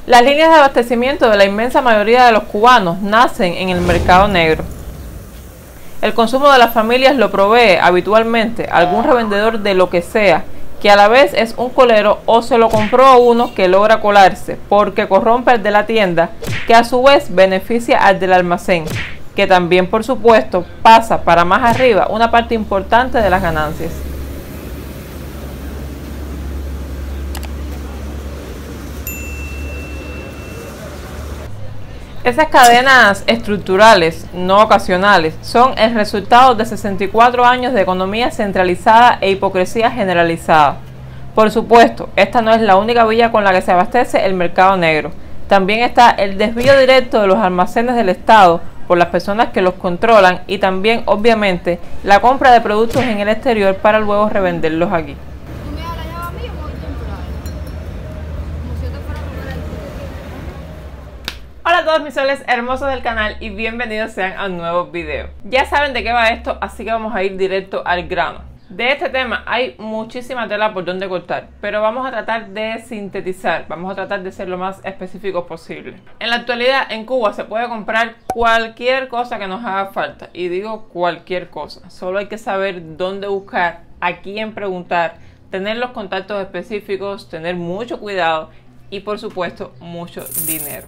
Las líneas de abastecimiento de la inmensa mayoría de los cubanos nacen en el mercado negro. El consumo de las familias lo provee habitualmente algún revendedor de lo que sea, que a la vez es un colero, o se lo compró a uno que logra colarse porque corrompe al de la tienda, que a su vez beneficia al del almacén, que también por supuesto pasa para más arriba una parte importante de las ganancias. Esas cadenas estructurales, no ocasionales, son el resultado de 64 años de economía centralizada e hipocresía generalizada. Por supuesto, esta no es la única vía con la que se abastece el mercado negro. También está el desvío directo de los almacenes del Estado por las personas que los controlan y también, obviamente, la compra de productos en el exterior para luego revenderlos aquí. Hola a todos mis soles hermosos del canal y bienvenidos sean a un nuevo video. Ya saben de qué va esto, así que vamos a ir directo al grano. De este tema hay muchísima tela por donde cortar, pero vamos a tratar de sintetizar, vamos a tratar de ser lo más específicos posible. En la actualidad en Cuba se puede comprar cualquier cosa que nos haga falta, y digo cualquier cosa. Solo hay que saber dónde buscar, a quién preguntar, tener los contactos específicos, tener mucho cuidado y por supuesto mucho dinero.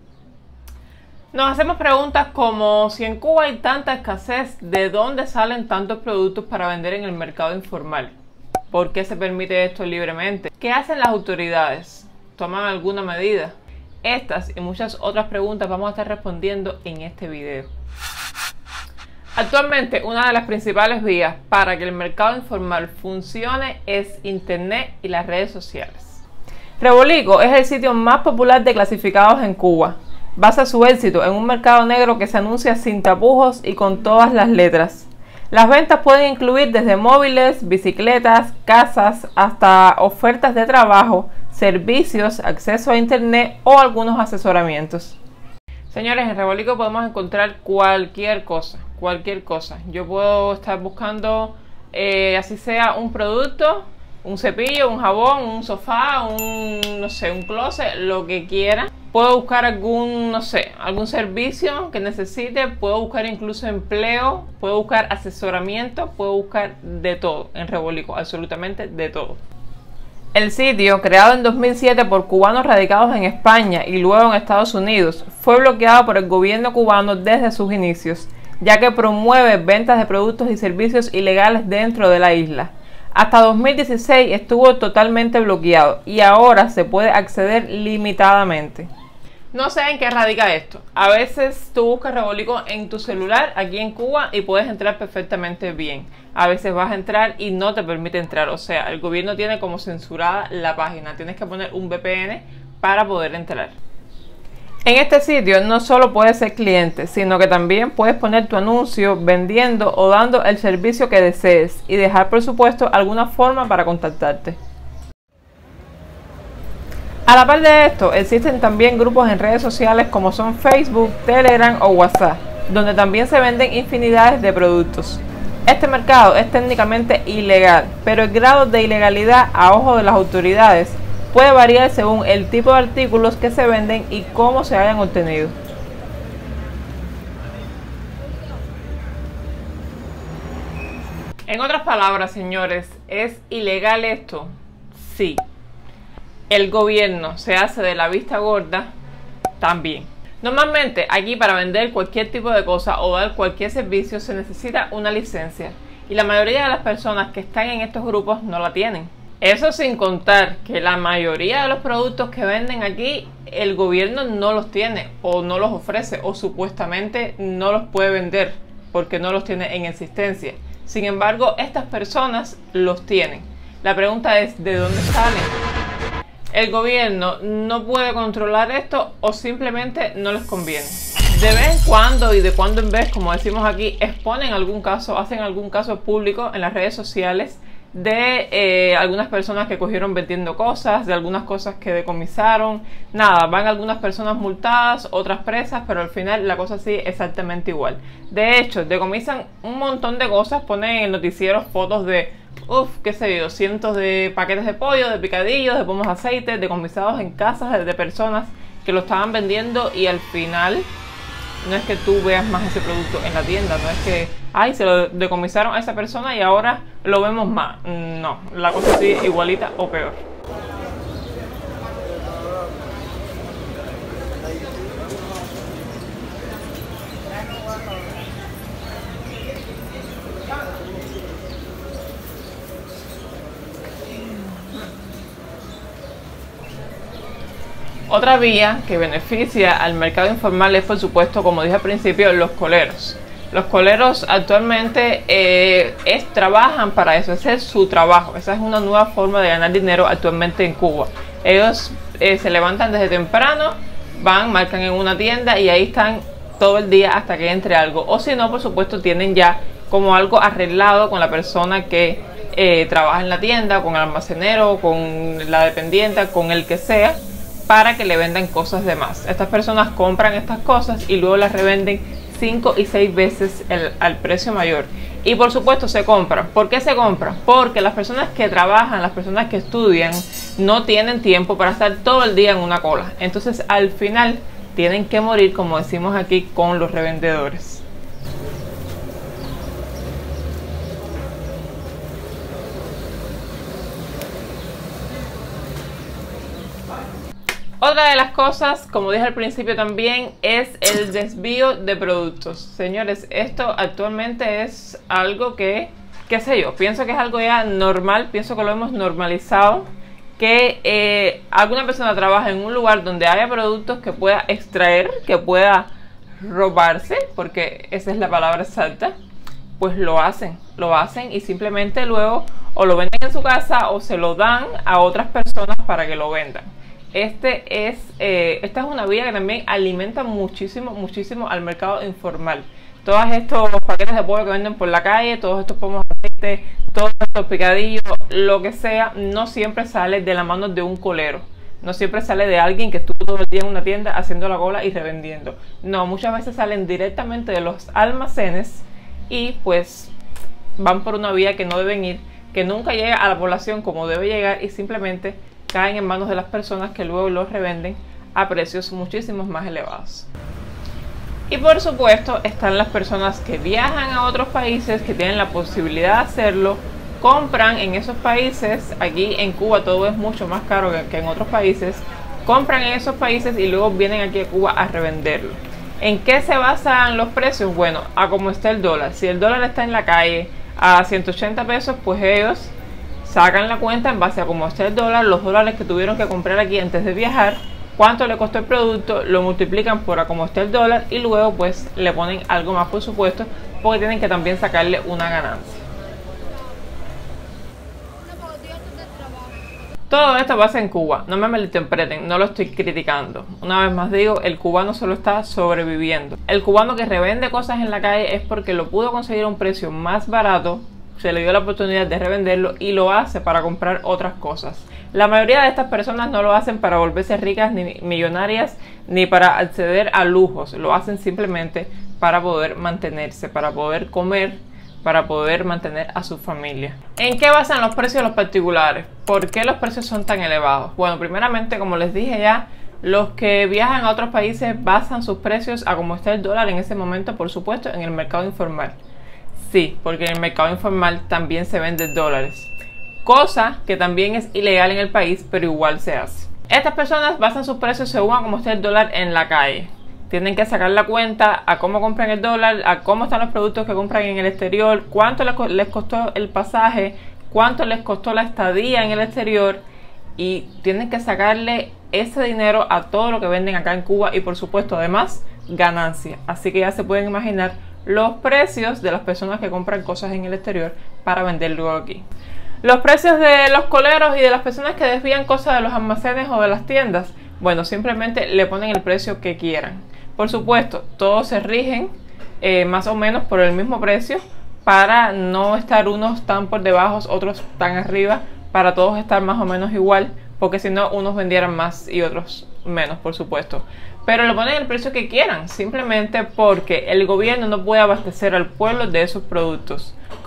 Nos hacemos preguntas como: si en Cuba hay tanta escasez, ¿de dónde salen tantos productos para vender en el mercado informal? ¿Por qué se permite esto libremente? ¿Qué hacen las autoridades? ¿Toman alguna medida? Estas y muchas otras preguntas vamos a estar respondiendo en este video. Actualmente, una de las principales vías para que el mercado informal funcione es Internet y las redes sociales. Revolico es el sitio más popular de clasificados en Cuba. Basa su éxito en un mercado negro que se anuncia sin tapujos y con todas las letras. Las ventas pueden incluir desde móviles, bicicletas, casas, hasta ofertas de trabajo, servicios, acceso a internet o algunos asesoramientos. Señores, en Revolico podemos encontrar cualquier cosa, cualquier cosa. Yo puedo estar buscando, así sea un producto, un cepillo, un jabón, un sofá, no sé, un closet, lo que quiera. Puedo buscar algún servicio que necesite, puedo buscar incluso empleo, puedo buscar asesoramiento, puedo buscar de todo en Revolico, absolutamente de todo. El sitio, creado en 2007 por cubanos radicados en España y luego en Estados Unidos, fue bloqueado por el gobierno cubano desde sus inicios, ya que promueve ventas de productos y servicios ilegales dentro de la isla. Hasta 2016 estuvo totalmente bloqueado y ahora se puede acceder limitadamente. No sé en qué radica esto. A veces tú buscas Revolico en tu celular aquí en Cuba y puedes entrar perfectamente bien. A veces vas a entrar y no te permite entrar. O sea, el gobierno tiene como censurada la página. Tienes que poner un VPN para poder entrar. En este sitio no solo puedes ser cliente, sino que también puedes poner tu anuncio vendiendo o dando el servicio que desees y dejar por supuesto alguna forma para contactarte. A la par de esto, existen también grupos en redes sociales como son Facebook, Telegram o WhatsApp, donde también se venden infinidades de productos. Este mercado es técnicamente ilegal, pero el grado de ilegalidad a ojo de las autoridades puede variar según el tipo de artículos que se venden y cómo se hayan obtenido. En otras palabras, señores, ¿es ilegal esto? Sí. El gobierno se hace de la vista gorda también. Normalmente aquí para vender cualquier tipo de cosa o dar cualquier servicio se necesita una licencia y la mayoría de las personas que están en estos grupos no la tienen. Eso sin contar que la mayoría de los productos que venden aquí el gobierno no los tiene o no los ofrece o supuestamente no los puede vender porque no los tiene en existencia. Sin embargo, estas personas los tienen. La pregunta es, ¿de dónde salen? El gobierno no puede controlar esto o simplemente no les conviene. De vez en cuando y de cuando en vez, como decimos aquí, exponen algún caso, hacen algún caso público en las redes sociales de algunas personas que cogieron vendiendo cosas, de algunas cosas que decomisaron. Nada, van algunas personas multadas, otras presas, pero al final la cosa sigue exactamente igual. De hecho, decomisan un montón de cosas, ponen en noticieros fotos de qué sé yo, cientos de paquetes de pollo, de picadillos, de pomos de aceite, decomisados en casas de personas que lo estaban vendiendo, y al final no es que tú veas más ese producto en la tienda, no es que, ay, se lo decomisaron a esa persona y ahora lo vemos más. No, la cosa sigue igualita o peor. Otra vía que beneficia al mercado informal es, por supuesto, como dije al principio, los coleros. Los coleros actualmente trabajan para eso, ese es su trabajo. Esa es una nueva forma de ganar dinero actualmente en Cuba. Ellos se levantan desde temprano, van, marcan en una tienda y ahí están todo el día hasta que entre algo. O si no, por supuesto, tienen ya como algo arreglado con la persona que trabaja en la tienda, con el almacenero, con la dependiente, con el que sea, para que le vendan cosas de más. Estas personas compran estas cosas y luego las revenden 5 y 6 veces al precio mayor. Y por supuesto se compran. ¿Por qué se compran? Porque las personas que trabajan, las personas que estudian, no tienen tiempo para estar todo el día en una cola. Entonces al final tienen que morir, como decimos aquí, con los revendedores. Otra de las cosas, como dije al principio también, es el desvío de productos. Señores, esto actualmente es algo que, qué sé yo, pienso que es algo ya normal, pienso que lo hemos normalizado, que alguna persona trabaja en un lugar donde haya productos que pueda extraer, que pueda robarse, porque esa es la palabra exacta, pues lo hacen y simplemente luego o lo venden en su casa o se lo dan a otras personas para que lo vendan. Esta es una vía que también alimenta muchísimo al mercado informal. Todos estos paquetes de pollo que venden por la calle, todos estos pomos de aceite, todos estos picadillos, lo que sea, no siempre sale de la mano de un colero. No siempre sale de alguien que estuvo todo el día en una tienda haciendo la cola y revendiendo. No, muchas veces salen directamente de los almacenes y pues van por una vía que no deben ir, que nunca llega a la población como debe llegar y simplemente caen en manos de las personas que luego los revenden a precios muchísimo más elevados. Y por supuesto están las personas que viajan a otros países, que tienen la posibilidad de hacerlo, compran en esos países. Aquí en Cuba todo es mucho más caro que en otros países. Compran en esos países y luego vienen aquí a Cuba a revenderlo. ¿En qué se basan los precios? Bueno, a cómo está el dólar. Si el dólar está en la calle a 180 pesos, pues ellos sacan la cuenta en base a cómo está el dólar, los dólares que tuvieron que comprar aquí antes de viajar, cuánto le costó el producto, lo multiplican por a cómo está el dólar y luego pues le ponen algo más, por supuesto, porque tienen que también sacarle una ganancia. Todo esto pasa en Cuba, no me malinterpreten, no lo estoy criticando. Una vez más digo, el cubano solo está sobreviviendo. El cubano que revende cosas en la calle es porque lo pudo conseguir a un precio más barato, se le dio la oportunidad de revenderlo y lo hace para comprar otras cosas. La mayoría de estas personas no lo hacen para volverse ricas ni millonarias ni para acceder a lujos, lo hacen simplemente para poder mantenerse, para poder comer, para poder mantener a su familia. ¿En qué basan los precios de los particulares? ¿Por qué los precios son tan elevados? Bueno, primeramente, como les dije ya, los que viajan a otros países basan sus precios a cómo está el dólar en ese momento, por supuesto, en el mercado informal. Sí, porque en el mercado informal también se venden dólares, cosa que también es ilegal en el país, pero igual se hace. Estas personas basan sus precios según a cómo está el dólar en la calle. Tienen que sacar la cuenta a cómo compran el dólar, a cómo están los productos que compran en el exterior, cuánto les costó el pasaje, cuánto les costó la estadía en el exterior, y tienen que sacarle ese dinero a todo lo que venden acá en Cuba y por supuesto además ganancia. Así que ya se pueden imaginar los precios de las personas que compran cosas en el exterior para venderlo aquí. Los precios de los coleros y de las personas que desvían cosas de los almacenes o de las tiendas, bueno, simplemente le ponen el precio que quieran. Por supuesto, todos se rigen más o menos por el mismo precio para no estar unos tan por debajo, otros tan arriba, para todos estar más o menos igual, porque si no, unos vendieran más y otros menos, por supuesto. Pero le ponen el precio que quieran, simplemente porque el gobierno no puede abastecer al pueblo de esos productos.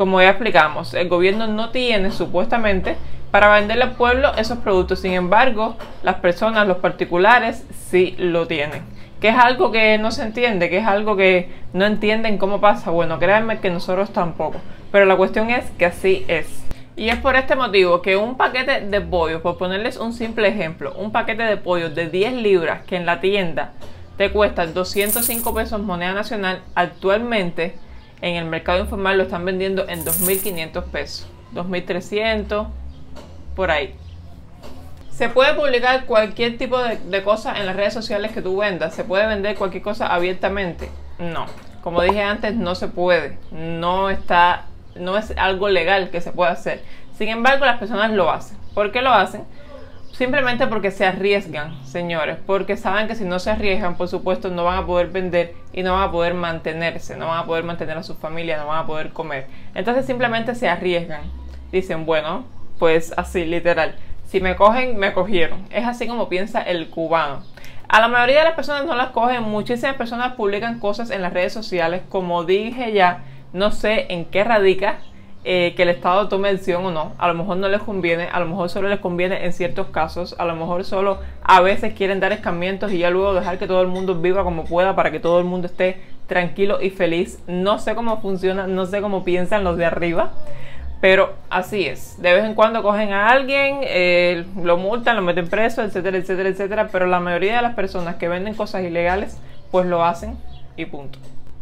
Como ya explicamos, el gobierno no tiene supuestamente para venderle al pueblo esos productos. Sin embargo, las personas, los particulares, sí lo tienen. Que es algo que no se entiende, que es algo que no entienden cómo pasa. Bueno, créanme que nosotros tampoco. Pero la cuestión es que así es. Y es por este motivo que un paquete de pollo, por ponerles un simple ejemplo, un paquete de pollo de 10 libras que en la tienda te cuesta 205 pesos moneda nacional, actualmente en el mercado informal lo están vendiendo en 2.500 pesos, 2.300, por ahí. Se puede publicar cualquier tipo de cosa en las redes sociales que tú vendas. ¿Se puede vender cualquier cosa abiertamente? No. Como dije antes, no se puede. No es algo legal que se pueda hacer. Sin embargo, las personas lo hacen. ¿Por qué lo hacen? Simplemente porque se arriesgan, señores. Porque saben que si no se arriesgan, por supuesto, no van a poder vender y no van a poder mantenerse. No van a poder mantener a su familia, no van a poder comer. Entonces simplemente se arriesgan. Dicen, bueno, pues así, literal. Si me cogen, me cogieron. Es así como piensa el cubano. A la mayoría de las personas no las cogen. Muchísimas personas publican cosas en las redes sociales. Como dije ya, no sé en qué radica que el Estado tome decisión o no. A lo mejor no les conviene. A lo mejor solo les conviene en ciertos casos. A lo mejor solo a veces quieren dar escarmientos y ya luego dejar que todo el mundo viva como pueda para que todo el mundo esté tranquilo y feliz. No sé cómo funciona. No sé cómo piensan los de arriba. Pero así es, de vez en cuando cogen a alguien, lo multan, lo meten preso, etcétera, etcétera, etcétera. Pero la mayoría de las personas que venden cosas ilegales, pues lo hacen y punto.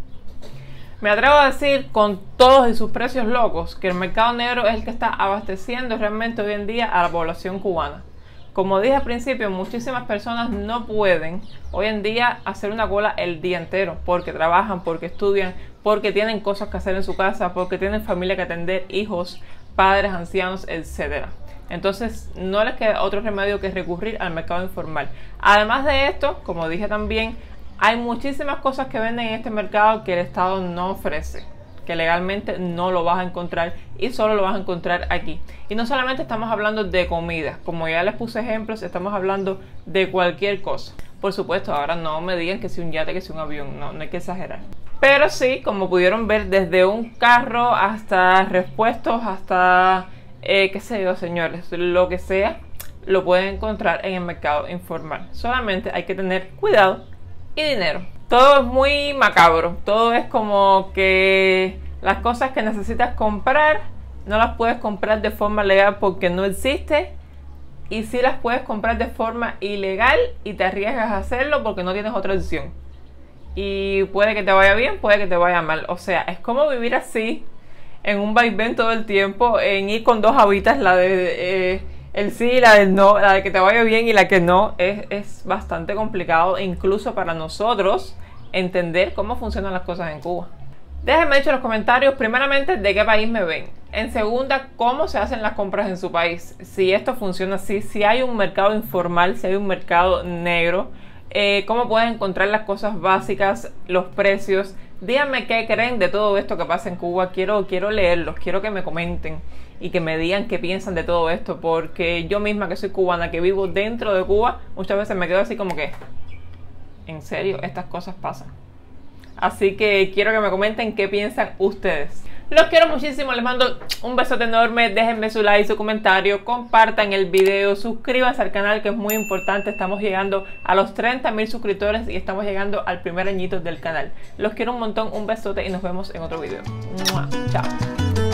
Me atrevo a decir con todos y sus precios locos que el mercado negro es el que está abasteciendo realmente hoy en día a la población cubana. Como dije al principio, muchísimas personas no pueden hoy en día hacer una cola el día entero porque trabajan, porque estudian, porque tienen cosas que hacer en su casa, porque tienen familia que atender, hijos, padres, ancianos, etc. Entonces no les queda otro remedio que recurrir al mercado informal. Además de esto, como dije también, hay muchísimas cosas que venden en este mercado que el Estado no ofrece, que legalmente no lo vas a encontrar y solo lo vas a encontrar aquí. Y no solamente estamos hablando de comida, como ya les puse ejemplos, estamos hablando de cualquier cosa. Por supuesto, ahora no me digan que si un yate, que si un avión, no hay que exagerar. Pero sí, como pudieron ver, desde un carro hasta repuestos, hasta, qué sé yo, señores, lo que sea, lo pueden encontrar en el mercado informal. Solamente hay que tener cuidado y dinero. Todo es muy macabro, todo es como que las cosas que necesitas comprar no las puedes comprar de forma legal porque no existe, y sí las puedes comprar de forma ilegal y te arriesgas a hacerlo porque no tienes otra opción. Y puede que te vaya bien, puede que te vaya mal. O sea, es como vivir así en un vaivén todo el tiempo, en ir con dos habitas, la de el sí y la del no, la de que te vaya bien y la que no. Es bastante complicado incluso para nosotros entender cómo funcionan las cosas en Cuba. Déjenme dicho en los comentarios, primeramente, de qué país me ven. En segunda, cómo se hacen las compras en su país. Si esto funciona así, si hay un mercado informal, si hay un mercado negro, cómo pueden encontrar las cosas básicas, los precios. Díganme qué creen de todo esto que pasa en Cuba. Quiero leerlos, quiero que me comenten y que me digan qué piensan de todo esto. Porque yo misma, que soy cubana, que vivo dentro de Cuba, muchas veces me quedo así como que, ¿en serio? Estas cosas pasan. Así que quiero que me comenten qué piensan ustedes. Los quiero muchísimo, les mando un besote enorme, déjenme su like, su comentario, compartan el video, suscríbanse al canal que es muy importante. Estamos llegando a los 30.000 suscriptores y estamos llegando al primer añito del canal. Los quiero un montón, un besote y nos vemos en otro video. ¡Mua! Chao.